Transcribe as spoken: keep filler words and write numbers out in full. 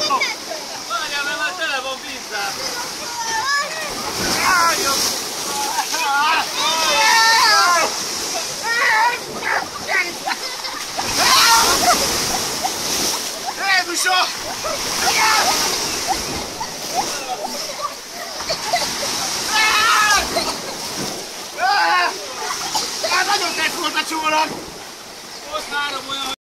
Várjál, mert már tele van vízzel. Jézusom! Nagyon tett volt a csónak! Most három olyan